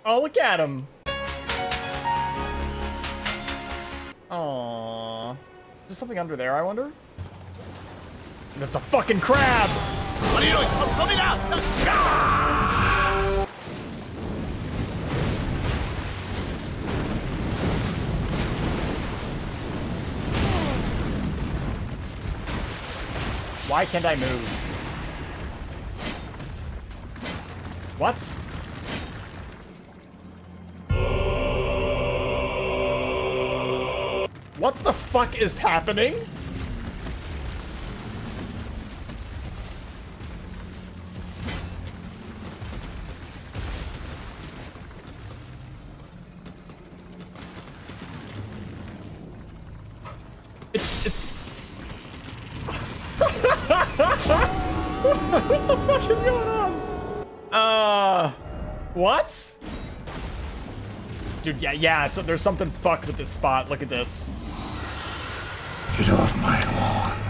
Oh, look at him. Aww. There's something under there, I wonder? That's a fucking crab! What are you doing? Let me down! Why can't I move? What? What the fuck is happening? It's what the fuck is going on? What? Dude, yeah, so there's something fucked with this spot. Look at this. Get off my lawn.